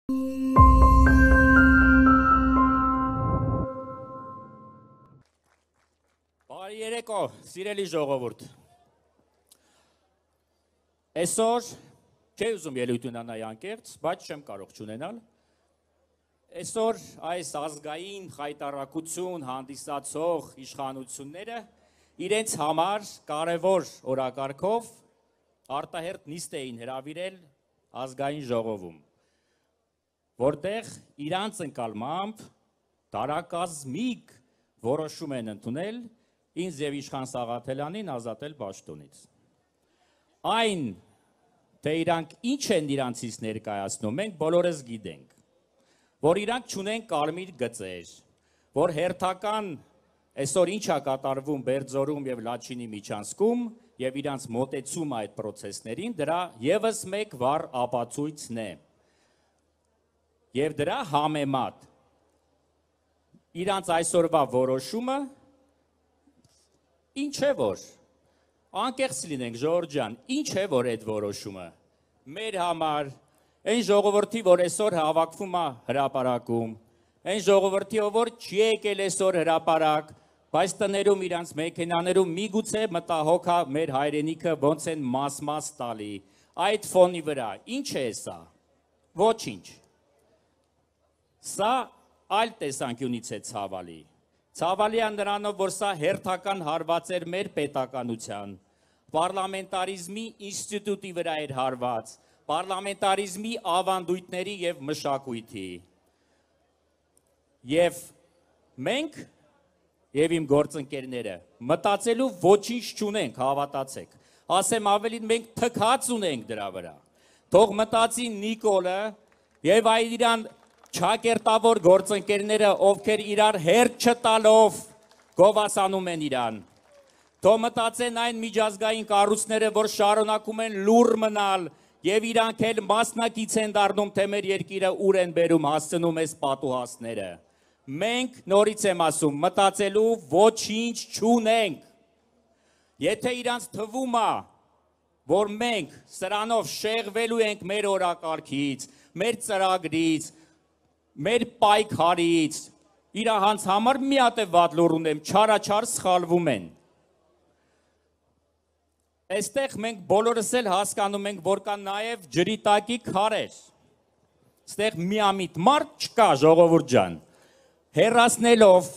Բարի երեկո, սիրելի ժողովուրդ։ Այսօր չի ուզում ելույթ ունենալ անկեղծ, բայց չեմ կարող չունենալ։ Այսօր այս ազգային խայտառակություն հանդիսացող իշխանությունները իրենց համար կարևոր օրակարգով արտահերթ նիստ էին հրավիրել ազգային ժողովում, որտեղ իրանց ընկալմամբ դարակազմիկ որոշում են ընդունել ինձ եւ Իշխան Սաղաթելյանին ազատել պաշտոնից։ Այն, թե իրանք ինչ են իրանցից ներկայացնում, մենք բոլորս գիտենք, որ իրանք չունեն կարմիր գծեր, որ հերթական այսօր ինչ է կատարվում Բերձորում եւ Լաչինի միջանցքում եւ իրանց մոտեցումը այդ process-ներին, դրա եւս մեկ վառ ապացույցն է։ Եվ դրա համեմատ իրանց այսօրվա որոշումը ինչ է որ, անկեղծ լինենք ժողովուրդ ջան, ինչ է որ այդ որոշումը, մեր համար, այն ժողովրդի, որ այսօր հավաքվում է հրապարակում, այն ժողովրդի, որ չի եկել այսօր հրապարակ, բայց տներում իրանց մեքենաներում միգուցե մտահոգ է մեր հայրենիքը ոնց են մաս-մաս տալի, այդ ֆոնի վրա, ինչ է սա, ոչինչ, սա այլ տեսանկյունից է ցավալի, ցավալի է նրանով, որ սա հերթական հարված էր մեր պետականության, պարլամենտարիզմի ինստիտուտի վրա էր հարված, պարլամենտարիզմի ավանդույթների և մշակույթի։ Եվ մենք, և իմ գործընկերները, մտածելու ոչինչ չունենք, հավատացեք, ասեմ ավելին մենք թքած ունենք դրա վրա, թող մտածի Նիկոլը և այդ իրան չակերտավոր գործընկերները, ովքեր իրար հերթ չտալով գովասանում են իրան, թող մտածեն այն միջազգային կառույցները, որ շարունակում են լուռ մնալ և իրանք էլ մասնակից են դառնում, թե մեր երկիրը ուր են բերում հասցնում այս պատուհասները։ Մենք, նորից եմ ասում, մտածելու ոչինչ չունենք։ Եթե իրանց թվում է, որ մենք սրանով շեղվելու ենք մեր օրակարգից, մեր ծրագրից, մեր պայքարից, իրահանց համար մի հատ է վատ լուր ունեմ, չարաչար սխալվում են։ Այստեղ մենք բոլորս էլ հասկանում ենք, որ կա նաև ջրի տակի քարեր։ Այստեղ միամիտ մարդ չկա, ժողովուրդ ջան։ Հեռացնելով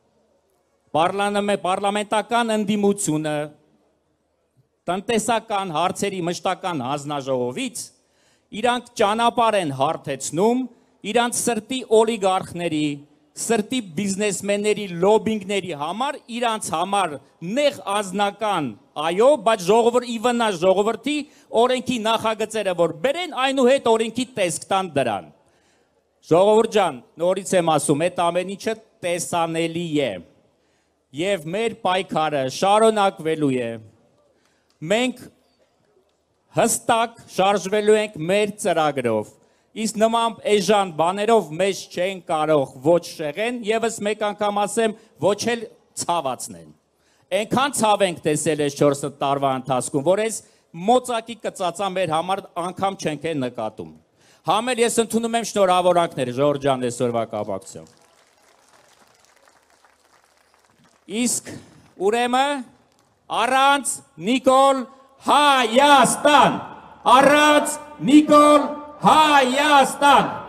պարլամենտական ընդդիմությունը, տնտեսական հարցերի մշտական հանձնաժողովից, իրանք ճանապարհ են հարթեցնում իրանց սրտի օլիգարխների, սրտի բիզնեսմենների, լոբինգների համար, իրանց համար նեղ անձնական, այո, բայց ի վնաս ժողովրդի օրենքի նախագծերը, որ բերեն, այնուհետ օրենքի տեսք տան դրան։ Ժողովուրդ ջան, նորից եմ ասում, այդ ամեն ինչը տեսանելի է, և մեր պայքարը շարունակվելու է, մենք հստակ շարժվելու ենք մեր ծրագրով, իսկ նման էժան բաներով մեզ չեն կարող ոչ շեղեն, եւս մեկ անգամ ասեմ, ոչ էլ ցավացնեն։ Այնքան ցավ ենք տեսել այս 4 տարվա ընթացքում, որ այս մոծակի կծածա մեր համար անգամ չենք են նկատում։ Համել ես ընդունում եմ շնորհավորանքներ Ժորժ ջան այսօրվա կապակցությամբ։ Իսկ ուրեմն առանց Նիկոլ Հայաստան, առանց Նիկոլ Հայաստան